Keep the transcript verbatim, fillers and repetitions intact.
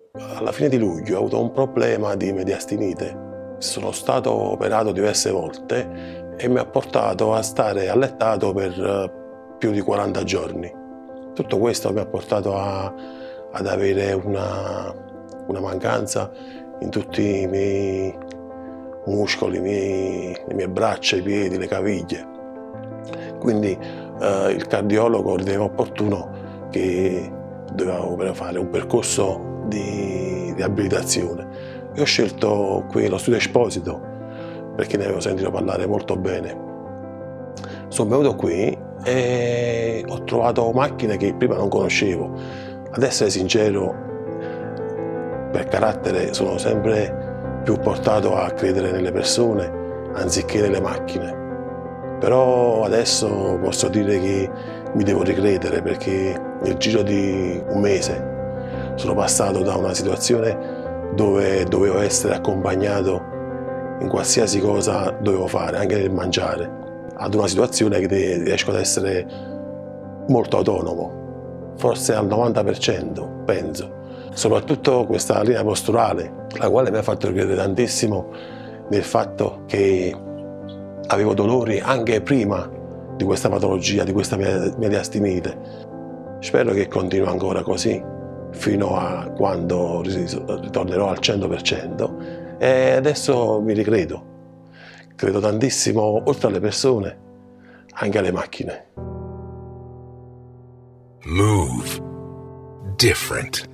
Alla fine di luglio ho avuto un problema di mediastinite. Sono stato operato diverse volte e mi ha portato a stare allettato per più di quaranta giorni. Tutto questo mi ha portato a, ad avere una, una mancanza in tutti i miei muscoli, i miei, le mie braccia, i piedi, le caviglie. Quindi eh, il cardiologo riteneva opportuno che dovevo fare un percorso di riabilitazione e ho scelto qui lo studio Esposito perché ne avevo sentito parlare molto bene. Sono venuto qui e ho trovato macchine che prima non conoscevo. Ad essere sincero, per carattere sono sempre più portato a credere nelle persone anziché nelle macchine. Però adesso posso dire che mi devo ricredere perché nel giro di un mese sono passato da una situazione dove dovevo essere accompagnato in qualsiasi cosa dovevo fare, anche nel mangiare, ad una situazione che riesco ad essere molto autonomo, forse al novanta per cento, penso. Soprattutto questa linea posturale, la quale mi ha fatto credere tantissimo nel fatto che avevo dolori anche prima di questa patologia, di questa mediastinite. Spero che continui ancora così fino a quando ritornerò al cento per cento e adesso mi ricredo. Credo tantissimo, oltre alle persone, anche alle macchine. Move. Different.